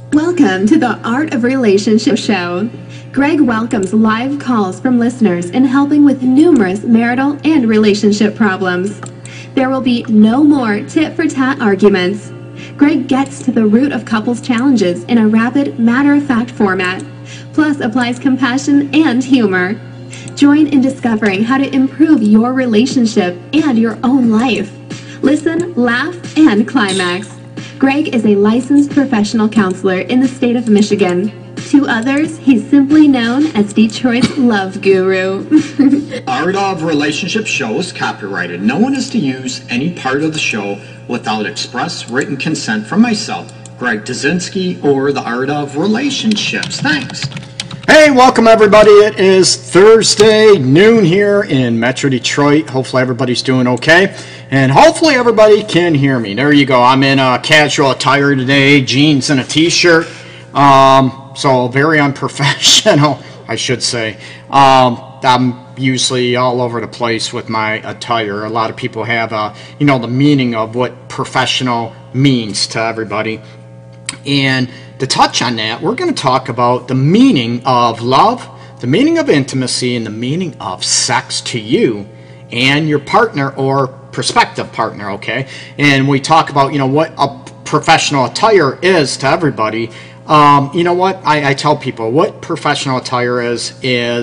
Welcome to the Art of Relationship show. Greg welcomes live calls from listeners in helping with numerous marital and relationship problems. There will be no more tit-for-tat arguments. Greg gets to the root of couples' challenges in a rapid, matter-of-fact format, plus applies compassion and humor. Join in discovering how to improve your relationship and your own life. Listen, laugh, and climax. Greg is a licensed professional counselor in the state of Michigan. To others, he's simply known as Detroit's love guru. Art of Relationship show is copyrighted. No one is to use any part of the show without express written consent from myself, Greg Dazinski, or the Art of Relationships. Thanks. Hey, welcome everybody. It is Thursday, noon here in Metro Detroit. Hopefully everybody's doing okay. And hopefully everybody can hear me. There you go. I'm in a casual attire today, jeans and a t-shirt. So very unprofessional, I should say. I'm usually all over the place with my attire. A lot of people have, the meaning of what professional means to everybody. And to touch on that, we're going to talk about the meaning of love, the meaning of intimacy, and the meaning of sex to you and your partner or prospective partner, okay? And we talk about, what a professional attire is to everybody. You know what? I tell people what professional attire is,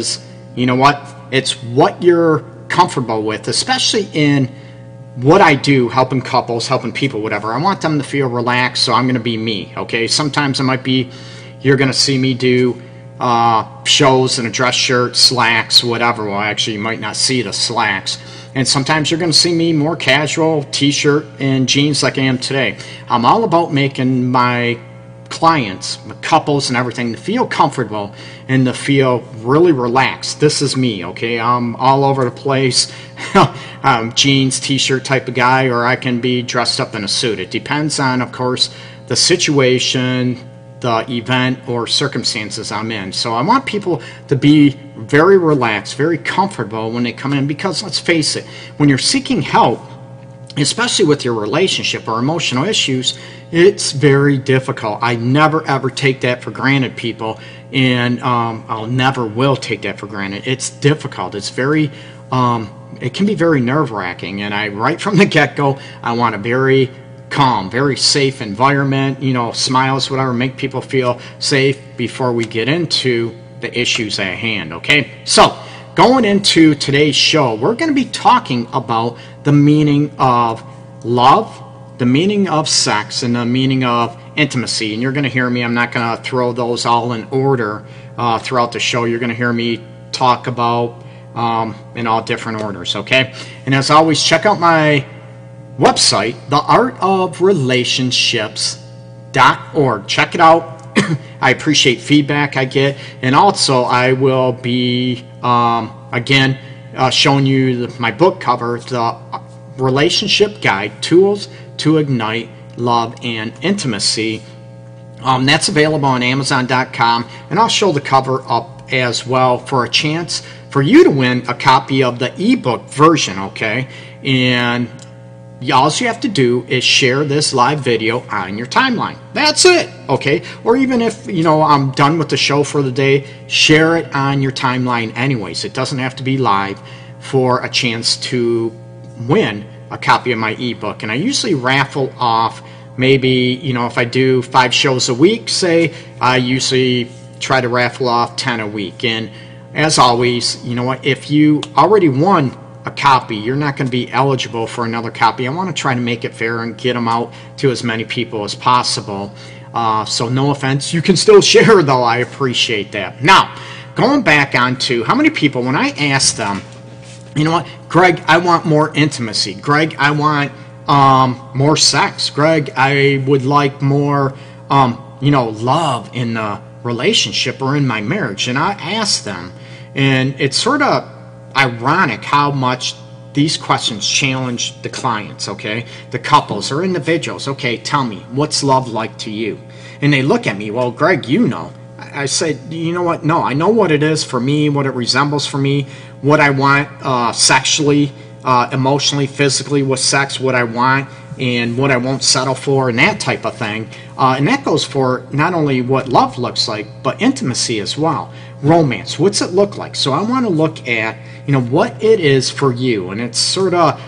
it's what you're comfortable with, especially in what I do, helping couples, helping people, whatever. I want them to feel relaxed, so I'm going to be me, okay? Sometimes it might be, you're going to see me do shows in a dress shirt, slacks, whatever. Well, actually, you might not see the slacks. And sometimes you're going to see me more casual, t-shirt and jeans like I am today. I'm all about making my clients, my couples and everything, to feel comfortable and to feel really relaxed. This is me, okay? I'm all over the place. Jeans, t-shirt type of guy, or I can be dressed up in a suit. It depends on, of course, the situation, the event, or circumstances I'm in. So I want people to be very relaxed, very comfortable when they come in, because let's face it, when you're seeking help, especially with your relationship or emotional issues, it's very difficult. I never ever take that for granted, people, and I'll never will take that for granted. It's difficult. It's very, it can be very nerve-wracking, and right from the get-go, I want a very calm, very safe environment, smiles, whatever, make people feel safe before we get into the issues at hand, okay? So, going into today's show, we're going to be talking about the meaning of love, the meaning of sex, and the meaning of intimacy. And you're going to hear me, I'm not going to throw those all in order throughout the show. You're going to hear me talk about in all different orders, okay? And as always, check out my website, theartofrelationships.org. Check it out. I appreciate feedback I get, and also I will be again showing you my book cover, the Relationship Guide: Tools to Ignite Love and Intimacy. That's available on Amazon.com, and I'll show the cover up as well for a chance for you to win a copy of the ebook version, okay? And all you have to do is share this live video on your timeline. That's it, okay? Or even if, I'm done with the show for the day, share it on your timeline anyways. It doesn't have to be live for a chance to win a copy of my ebook. And I usually raffle off maybe, if I do 5 shows a week, say, I usually try to raffle off 10 a week. And as always, if you already won a copy, you're not going to be eligible for another copy. I want to try to make it fair and get them out to as many people as possible. So no offense, you can still share though. I appreciate that. Now, going back on to how many people, when I ask them, Greg, I want more intimacy. Greg, I want more sex. Greg, I would like more, love in the relationship or in my marriage. And I ask them, and it's sort of ironic how much these questions challenge the clients, okay? The couples or individuals. Okay, tell me, what's love like to you? And they look at me, well, Greg, I said, you know what? No, I know what it is for me, what it resembles for me, what I want sexually, emotionally, physically with sex, what I want and what I won't settle for and that type of thing. And that goes for not only what love looks like, but intimacy as well. Romance, what's it look like? So I want to look at, what it is for you. And it's sort of,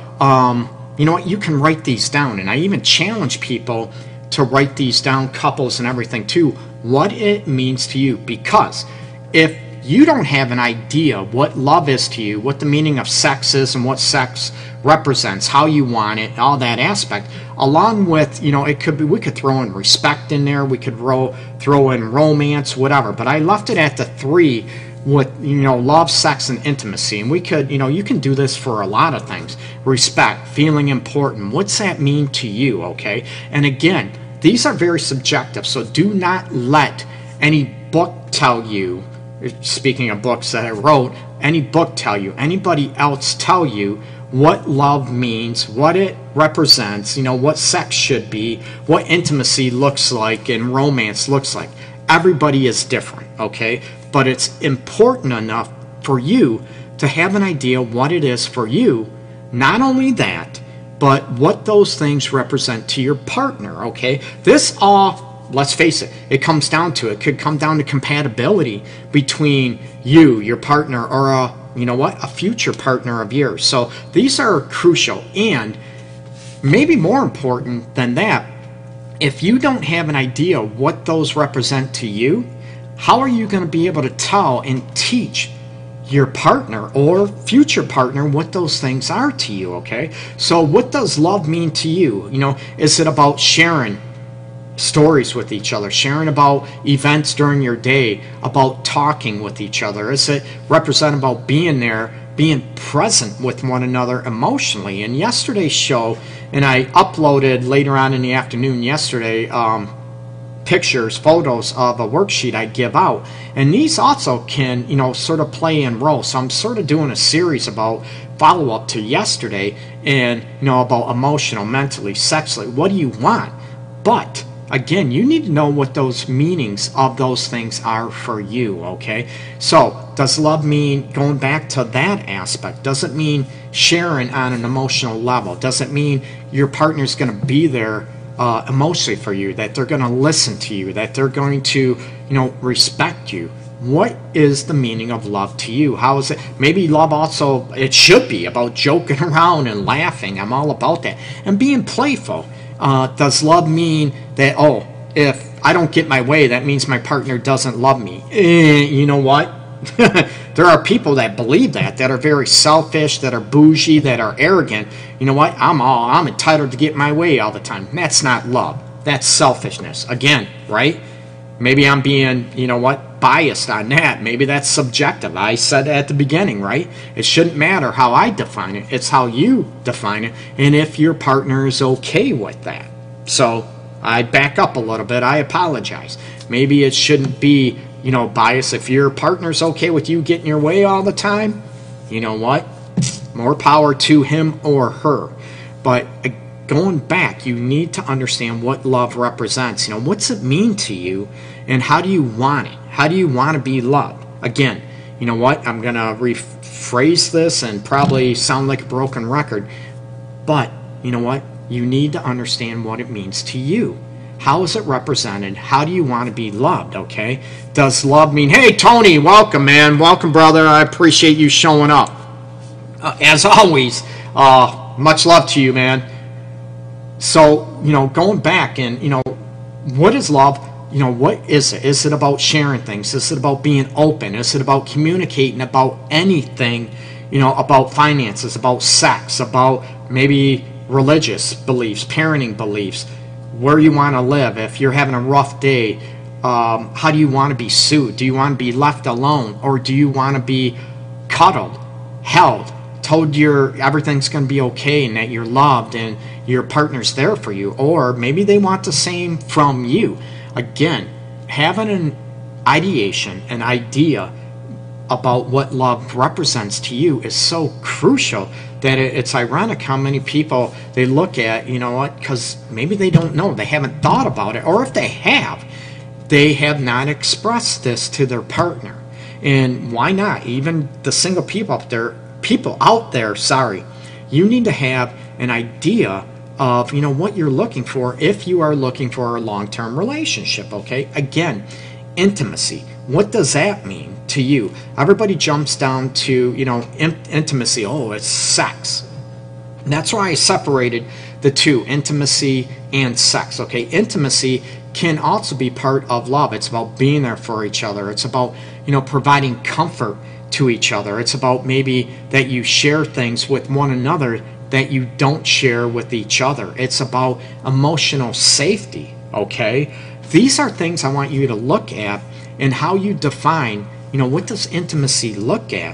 you can write these down. And I even challenge people to write these down, couples and everything too, what it means to you. Because if you don't have an idea what love is to you, what the meaning of sex is and what sex represents, how you want it, all that aspect, along with, it could be, we could throw in respect in there, we could throw in romance, whatever, but I left it at the 3 with, love, sex, and intimacy. And we could, you can do this for a lot of things. Respect, feeling important, what's that mean to you, okay? And again, these are very subjective, so do not let any book tell you, speaking of books that I wrote, any book tell you, anybody else tell you what love means, what it represents, what sex should be, what intimacy looks like and romance looks like. Everybody is different, okay? But it's important enough for you to have an idea what it is for you. Not only that, but what those things represent to your partner, okay? This all, let's face it, it comes down to, it could come down to compatibility between you, your partner, or a future partner of yours. So these are crucial. And maybe more important than that, if you don't have an idea what those represent to you, how are you going to be able to tell and teach your partner or future partner what those things are to you, okay? So what does love mean to you? Is it about sharing stories with each other, sharing about events during your day, about talking with each other? Is it represent about being there, being present with one another emotionally? In yesterday's show, and I uploaded later on in the afternoon yesterday, pictures, photos of a worksheet I give out, and these also can, sort of play in role. So I'm sort of doing a series about follow-up to yesterday, and about emotional, mentally, sexually, what do you want? But again, you need to know what those meanings of those things are for you, okay? So does love mean, going back to that aspect, does it mean sharing on an emotional level? Does it mean your partner's going to be there emotionally for you, that they're going to listen to you, that they're going to, respect you? What is the meaning of love to you? How is it? Maybe love also, it should be about joking around and laughing. I'm all about that. And being playful. Does love mean that, if I don't get my way, that means my partner doesn't love me? You know what? There are people that believe that are very selfish, that are bougie, that are arrogant. You know what? I'm entitled to get my way all the time. That's not love. That's selfishness. Again, right? Maybe I'm being, biased on that. Maybe that's subjective. I said at the beginning, right? It shouldn't matter how I define it. It's how you define it, and if your partner is okay with that. So I back up a little bit. I apologize. Maybe it shouldn't be, bias. If your partner's okay with you getting your way all the time, you know what? More power to him or her. But going back, you need to understand what love represents. What's it mean to you, and how do you want it? How do you want to be loved? Again, you know what? I'm going to rephrase this and probably sound like a broken record, but you know what? You need to understand what it means to you. How is it represented? How do you want to be loved, okay? Does love mean, hey, Tony, welcome, man. Welcome, brother. I appreciate you showing up. As always, much love to you, man. So, going back and, what is love? What is it? Is it about sharing things? Is it about being open? Is it about communicating about anything, about finances, about sex, about maybe religious beliefs, parenting beliefs, where you want to live? If you're having a rough day, how do you want to be soothed? Do you want to be left alone, or do you want to be cuddled, held, told everything's going to be okay and that you're loved and your partner's there for you? Or maybe they want the same from you. Again, having an ideation, an idea about what love represents to you is so crucial that it's ironic how many people they look at, because maybe they don't know, they haven't thought about it, or if they have not expressed this to their partner. And why not? Even the single people out there, you need to have an idea of, you know, what you're looking for if you are looking for a long-term relationship, okay? Again, intimacy. What does that mean to you? Everybody jumps down to, you know, intimacy. Oh, it's sex. And that's why I separated the two, intimacy and sex, okay? Intimacy can also be part of love. It's about being there for each other. It's about, you know, providing comfort to each other. It's about maybe that you share things with one another that you don't share with each other. It's about emotional safety, okay? These are things I want you to look at and how you define, you know, what does intimacy look at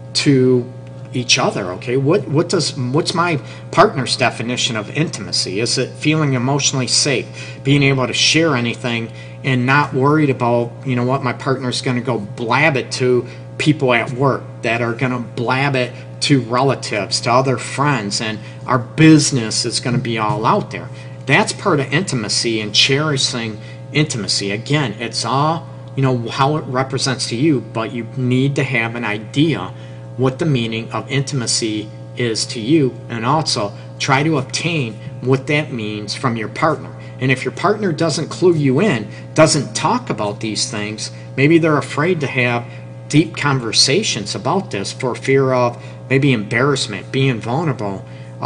to each other, okay? What's my partner's definition of intimacy? Is it feeling emotionally safe, being able to share anything and not worried about, you know what, my partner's going to go blab it to people at work, that are going to blab it to relatives, to other friends, and our business is going to be all out there. That's part of intimacy and cherishing intimacy. Again, it's all, you know, how it represents to you, but you need to have an idea what the meaning of intimacy is to you, and also try to obtain what that means from your partner. And if your partner doesn't clue you in, doesn't talk about these things, maybe they're afraid to have deep conversations about this for fear of maybe embarrassment, being vulnerable,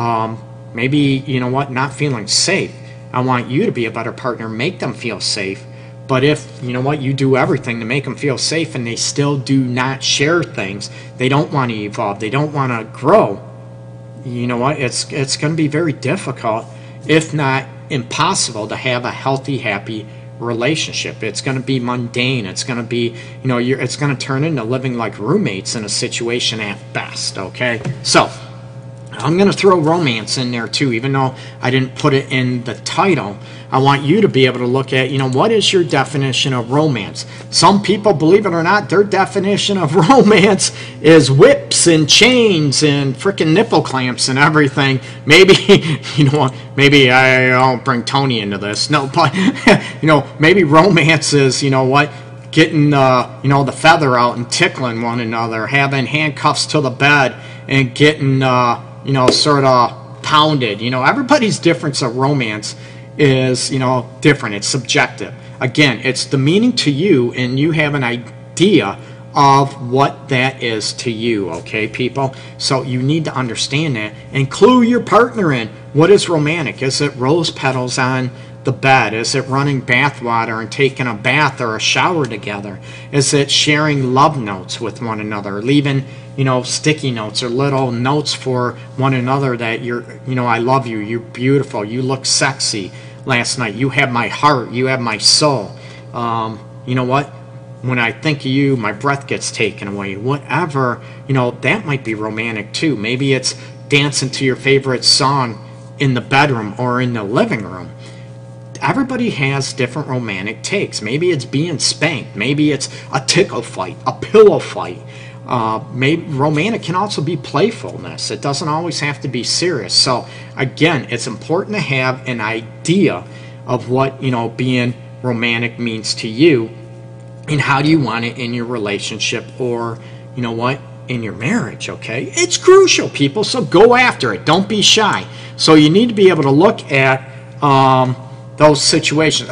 maybe, you know what, not feeling safe. I want you to be a better partner, make them feel safe. But if, you know what, you do everything to make them feel safe and they still do not share things, they don't want to evolve, they don't want to grow, you know what, it's going to be very difficult, if not impossible, to have a healthy, happy relationship. It's going to be mundane. It's going to be, you know, it's going to turn into living like roommates in a situation at best, okay? So I'm going to throw romance in there too, even though I didn't put it in the title. I want you to be able to look at, you know, what is your definition of romance? Some people, believe it or not, their definition of romance is whips and chains and freaking nipple clamps and everything. Maybe, you know what, maybe I'll bring Tony into this. No, but, you know, maybe romance is, you know what, getting, you know, the feather out and tickling one another, having handcuffs to the bed and getting, you know, sort of pounded. You know, everybody's difference of romance is, you know, different. It's subjective. Again, it's the meaning to you, and you have an idea of what that is to you, okay, people? So you need to understand that and clue your partner in. What is romantic? Is it rose petals on the bed? Is it running bath water and taking a bath or a shower together? Is it sharing love notes with one another, leaving, you know, sticky notes or little notes for one another that you're, you know, I love you, you're beautiful, you look sexy last night, you have my heart, you have my soul. You know what, when I think of you, my breath gets taken away. Whatever, you know, that might be romantic too. Maybe it's dancing to your favorite song in the bedroom or in the living room. Everybody has different romantic takes. Maybe it's being spanked. Maybe it's a tickle fight, a pillow fight. Maybe romantic can also be playfulness. It doesn't always have to be serious. So again, it's important to have an idea of what, you know, being romantic means to you, and how do you want it in your relationship, or, you know what, in your marriage, okay? It's crucial, people, so go after it. Don't be shy. So you need to be able to look at those situations.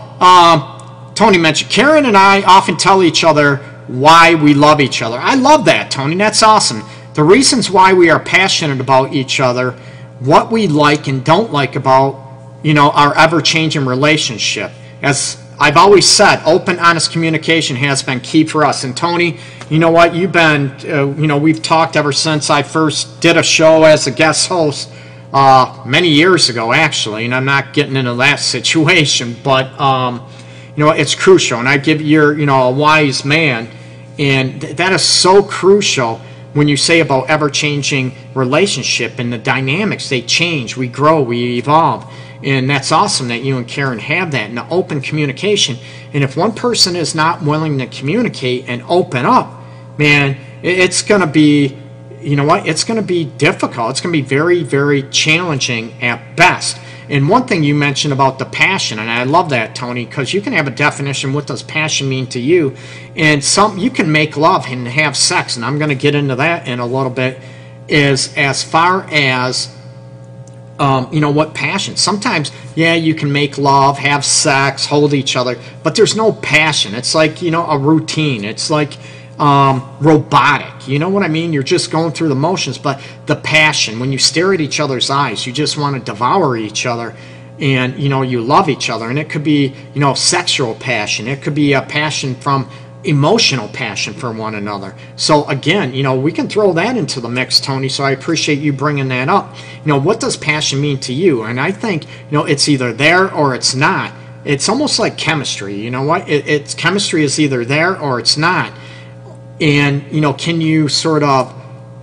Tony mentioned, Karen and I often tell each other why we love each other. I love that, Tony. That's awesome. The reasons why we are passionate about each other, what we like and don't like about, you know, our ever-changing relationship. As I've always said, open, honest communication has been key for us. And Tony, you know what? You've been, you know, we've talked ever since I first did a show as a guest host many years ago, actually. And I'm not getting into that situation, but you know, it's crucial. And I give you're, you know, a wise man, and that is so crucial when you say about ever-changing relationship and the dynamics. They change, we grow, we evolve. And that's awesome that you and Karen have that, and the open communication. And if one person is not willing to communicate and open up, man, it's going to be, you know what, it's going to be difficult. It's going to be very, very challenging at best. And one thing you mentioned about the passion, and I love that, Tony, because you can have a definition, what does passion mean to you? And you can make love and have sex, and I'm going to get into that in a little bit, is as far as you know what, passion. Sometimes, yeah, you can make love, have sex, hold each other, but there's no passion. It's like, you know, a routine. It's like robotic. You know what I mean? You're just going through the motions, but the passion, when you stare at each other's eyes, you just want to devour each other, and, you know, you love each other. And it could be, you know, sexual passion. It could be a passion from emotional passion for one another. So again, you know, we can throw that into the mix, Tony, so I appreciate you bringing that up. You know, what does passion mean to you? And I think, you know, it's either there or it's not. It's almost like chemistry. You know what? It's chemistry is either there or it's not. And, you know, can you sort of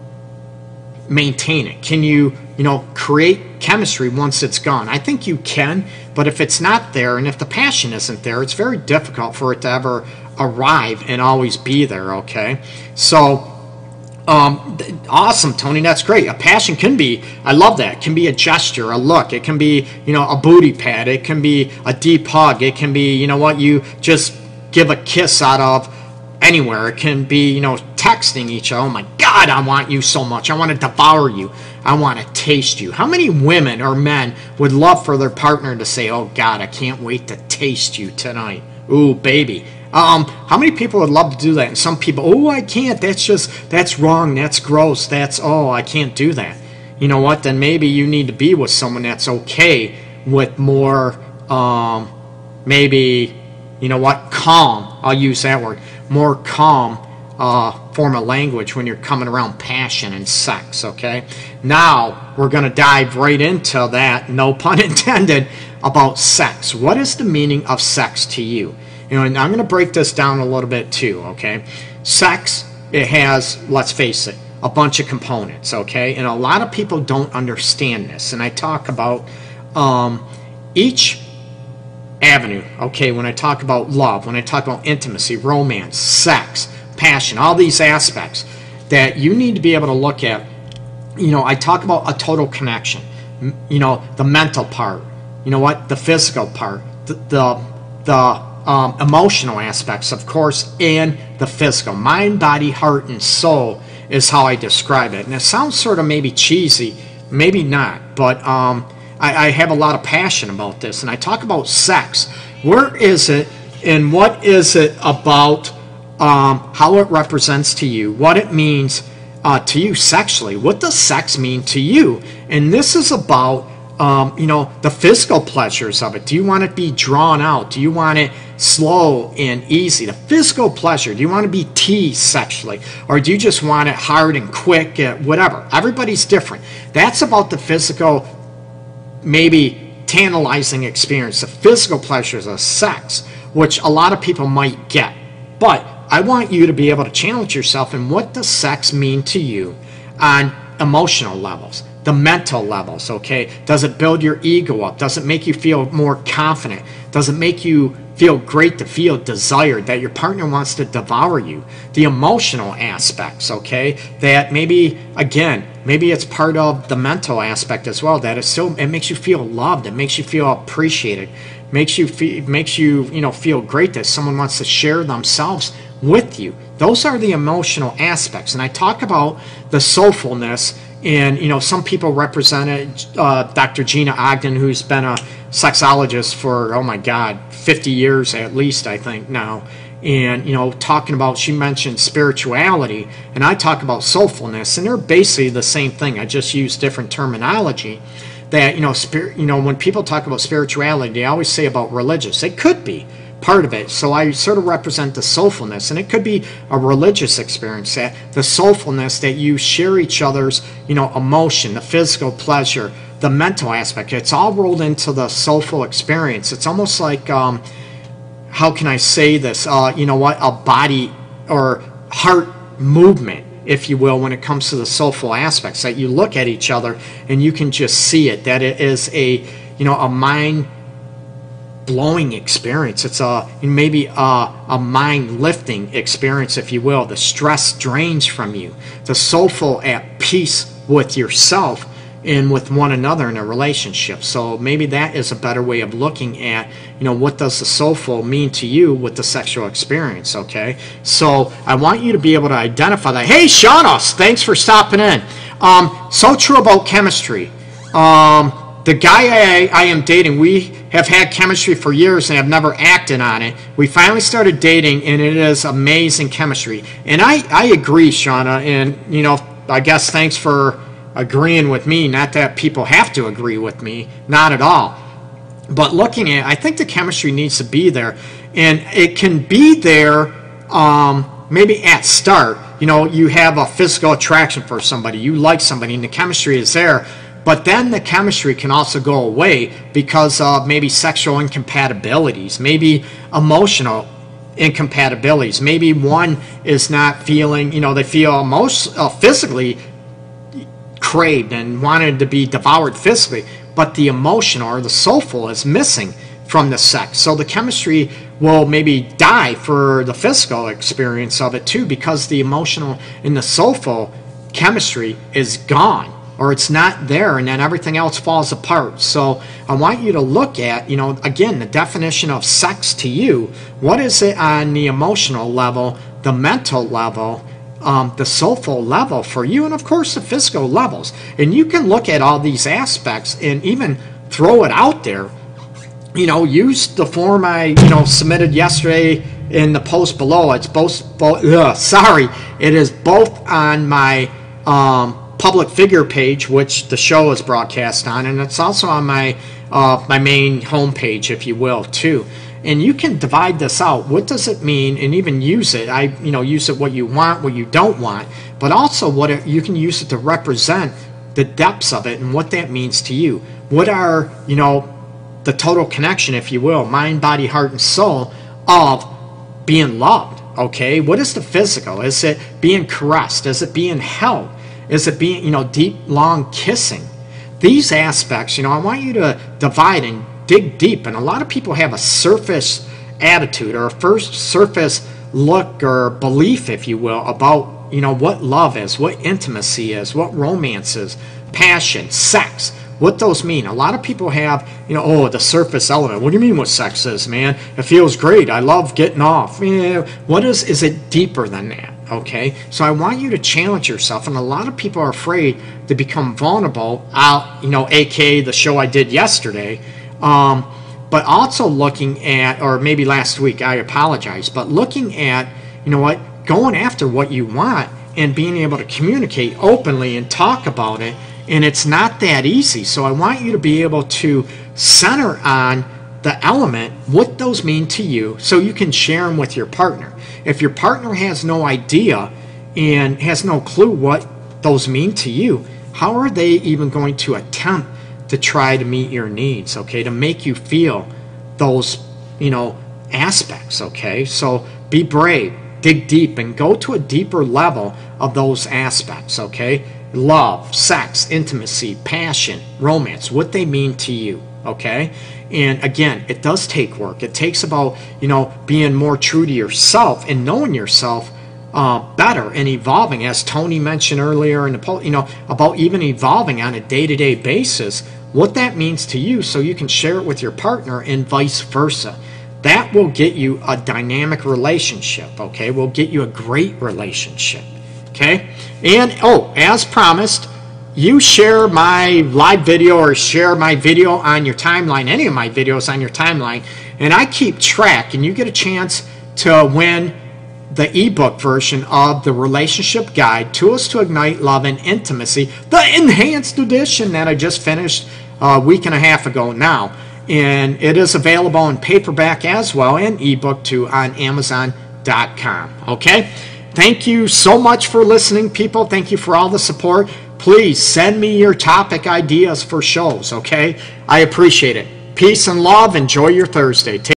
maintain it? Can you, you know, create chemistry once it's gone? I think you can, but if it's not there and if the passion isn't there, it's very difficult for it to ever arrive and always be there, okay? So, awesome, Tony, that's great. A passion can be, I love that, it can be a gesture, a look, it can be, you know, a booty pad, it can be a deep hug, it can be, you know what, you just give a kiss out of anywhere. It can be, you know, texting each other, oh my God, I want you so much, I want to devour you, I want to taste you. How many women or men would love for their partner to say, oh God, I can't wait to taste you tonight, ooh baby? How many people would love to do that? And some people, oh, I can't, that's wrong, that's gross, oh, I can't do that. You know what, then maybe you need to be with someone that's okay with more, maybe, you know what, calm, I'll use that word, more calm form of language when you're coming around passion and sex, okay? Now, we're going to dive right into that, no pun intended, about sex. What is the meaning of sex to you? You know, and I'm going to break this down a little bit too, okay? Sex, it has, let's face it, a bunch of components, okay? And a lot of people don't understand this. And I talk about each avenue, okay? When I talk about love, when I talk about intimacy, romance, sex, passion, all these aspects that you need to be able to look at. You know, I talk about a total connection. You know, the mental part, you know what, the physical part, the emotional aspects, of course, and the physical. Mind, body, heart, and soul is how I describe it. And it sounds sort of maybe cheesy, maybe not, but I have a lot of passion about this. And I talk about sex. Where is it, and what is it about how it represents to you, what it means to you sexually? What does sex mean to you? And this is about you know, the physical pleasures of it. Do you want it to be drawn out? Do you want it slow and easy? The physical pleasure. Do you want to be teased sexually? Or do you just want it hard and quick, whatever? Everybody's different. That's about the physical, maybe tantalizing experience, the physical pleasures of sex, which a lot of people might get. But I want you to be able to challenge yourself in what does sex mean to you on emotional levels, the mental levels, okay? Does it build your ego up? Does it make you feel more confident? Does it make you feel great to feel desired, that your partner wants to devour you? The emotional aspects, okay? That maybe, again, maybe it's part of the mental aspect as well, that it makes you feel loved, it makes you feel appreciated, makes you feel great that someone wants to share themselves with you. Those are the emotional aspects. And I talk about the soulfulness. And, you know, some people represent it. Dr. Gina Ogden, who's been a sexologist for, oh my God, 50 years at least, I think now. And, you know, talking about, she mentioned spirituality, and I talk about soulfulness, and they're basically the same thing. I just use different terminology. That, you know, when people talk about spirituality, they always say about religious. It could be part of it. So I sort of represent the soulfulness, and it could be a religious experience, that the soulfulness that you share each other's, you know, emotion, the physical pleasure, the mental aspect. It's all rolled into the soulful experience. It's almost like, how can I say this? You know what, a body or heart movement, if you will, when it comes to the soulful aspects, that you look at each other and you can just see it, that it is a, you know, a mind blowing experience. It's maybe a mind lifting experience, if you will. The stress drains from you. The soulful at peace with yourself and with one another in a relationship. So maybe that is a better way of looking at, you know, what does the soulful mean to you with the sexual experience, okay? So I want you to be able to identify that. Hey, Shaunos, thanks for stopping in. So true about chemistry. the guy I am dating, we have had chemistry for years and have never acted on it. We finally started dating, and it is amazing chemistry. And I agree, Shauna, and, you know, I guess thanks for agreeing with me. Not that people have to agree with me, not at all. But looking at, I think the chemistry needs to be there, and it can be there maybe at start. You know, you have a physical attraction for somebody, you like somebody, and the chemistry is there. But then the chemistry can also go away because of maybe sexual incompatibilities, maybe emotional incompatibilities. Maybe one is not feeling, you know, they feel physically craved and wanted to be devoured physically, but the emotional or the soulful is missing from the sex. So the chemistry will maybe die for the physical experience of it too, because the emotional and the soulful chemistry is gone, or it's not there, and then everything else falls apart. So I want you to look at, you know, again, the definition of sex to you. What is it on the emotional level, the mental level, the soulful level for you, and of course the physical levels? And you can look at all these aspects and even throw it out there. You know, use the form I, you know, submitted yesterday in the post below. It's it is both on my public figure page, which the show is broadcast on, and it's also on my my main homepage, if you will, too. And you can divide this out. What does it mean? And even use it. Use it what you want, what you don't want, but also you can use it to represent the depths of it and what that means to you. What are, you know, the total connection, if you will, mind, body, heart, and soul of being loved? Okay, what is the physical? Is it being caressed? Is it being held? Is it being, you know, deep, long kissing? These aspects, you know, I want you to divide and dig deep. And a lot of people have a surface attitude or a first surface look or belief, if you will, about, you know, what love is, what intimacy is, what romance is, passion, sex, what those mean. A lot of people have, you know, oh, the surface element. What do you mean what sex is, man? It feels great. I love getting off. Yeah. What is it deeper than that? Okay, so I want you to challenge yourself, and a lot of people are afraid to become vulnerable, you know, aka the show I did yesterday, but also looking at, or maybe last week, I apologize, but looking at, you know what, going after what you want and being able to communicate openly and talk about it, and it's not that easy. So I want you to be able to center on the element, what those mean to you, so you can share them with your partner. If your partner has no idea and has no clue what those mean to you, how are they even going to attempt to try to meet your needs, okay, to make you feel those, you know, aspects, okay? So be brave, dig deep, and go to a deeper level of those aspects, okay? Love, sex, intimacy, passion, romance, what they mean to you, okay? And again, it does take work. It takes about, you know, being more true to yourself and knowing yourself better and evolving, as Tony mentioned earlier in the poll, you know, about even evolving on a day-to-day basis, what that means to you, so you can share it with your partner and vice versa. That will get you a dynamic relationship, okay? Will get you a great relationship, okay? And, oh, as promised, you share my live video or share my video on your timeline, any of my videos on your timeline, and I keep track, and you get a chance to win the ebook version of the Relationship Guide, Tools to Ignite Love and Intimacy, the enhanced edition that I just finished a week and a half ago now. And it is available in paperback as well, and ebook too, on Amazon.com. Okay? Thank you so much for listening, people. Thank you for all the support. Please send me your topic ideas for shows, okay? I appreciate it. Peace and love. Enjoy your Thursday.